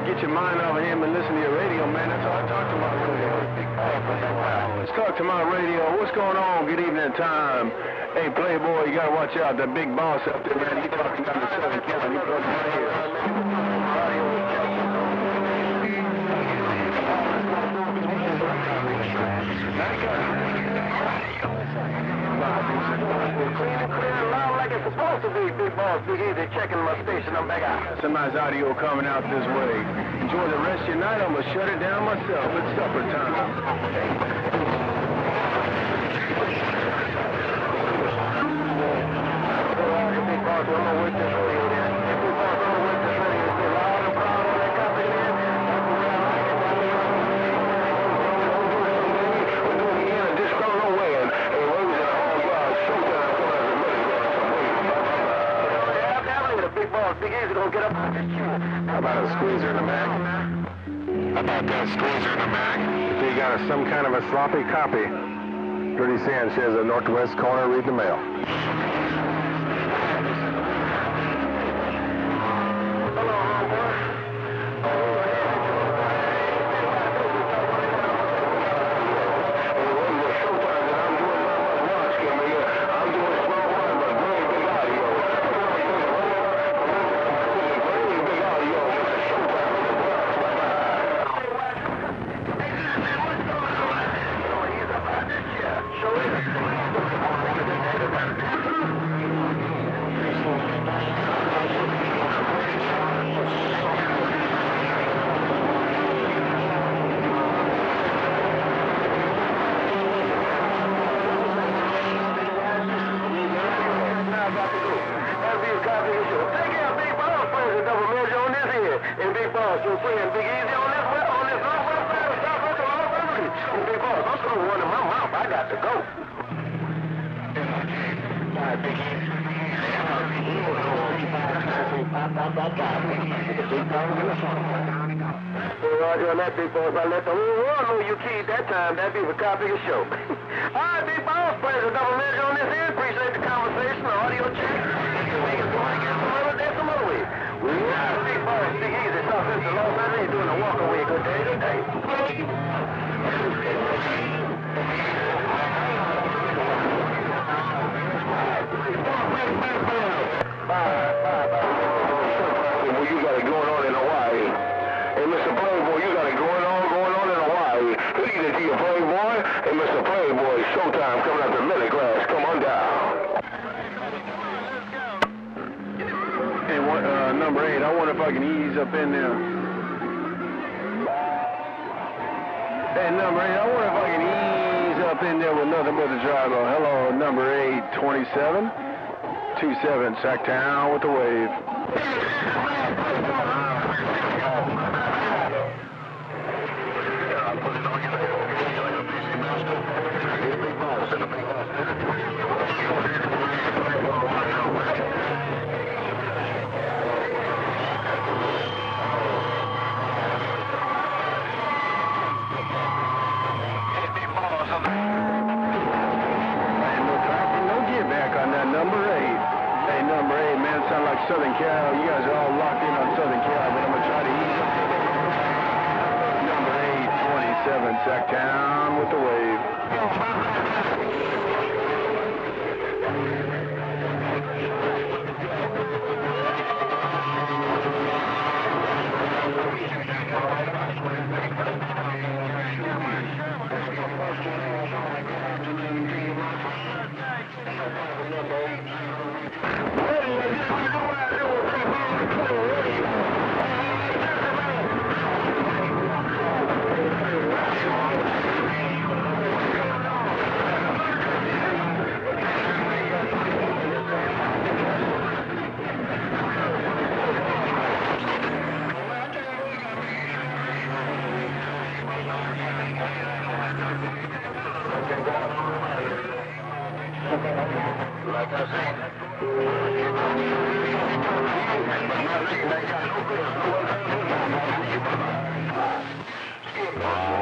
Get your mind off of him and listen to your radio, man. That's all I talk to my radio. Let's talk to my radio. What's going on? Good evening time. Hey, Playboy, you gotta watch out. That big boss up there, man. He's talking down to Southern Cal. He plugs my ear. Like it's supposed to be, Big Boss, Big Easy, checking my station. I'm back out. Some nice audio coming out this way. Enjoy the rest of your night. I'm gonna shut it down myself. It's supper time. Big Boss, I'm gonna work this radio there. Big Boss, I'm gonna work this radio. It's a lot of problems on that company, man. We're doing the end of this road away and Rose and all guys. Showtime coming out of the middle. Big Boss, Big Easy gonna get up on this queue. How about a squeezer in the Mac? How about that squeezer in the Mac? If you got some kind of a sloppy copy, Dirty Sanchez of Northwest Corner, read the mail. Hello, homeboy. Your friend Big Easy on this northwest side of Southwest Los Angeles. And Big Boss, I'm throwing one in my mouth. I got to go. Big Easy. Roger on that, Big Boss. I let the whole world know you keyed that time. That'd be a copy of the show. All right, Big Boss, plays a double measure on this end. Appreciate the conversation, the audio check. Make it going again some other day, some other way. Big Boss, Big Easy, South Central Los Angeles, doing a walk away. Good day today. Well, you got it going on in Hawaii. Hey, Mr. Playboy, you got it going on in Hawaii. Good evening to you, Playboy. Hey, Mr. Playboy, showtime coming up to Millie Glass. Come on down. Hey, number 8, I wonder if I can ease up in there. Hey, number 8, I wonder if I can ease up in there with nothing but the driver. Hello, number 8, 27. 27, Sacktown with the wave. Sound like Southern Cal. You guys are all locked in on Southern Cal, but I'm going to try to ease up. Number 8, 27, Sacktown with the wave. Like I said,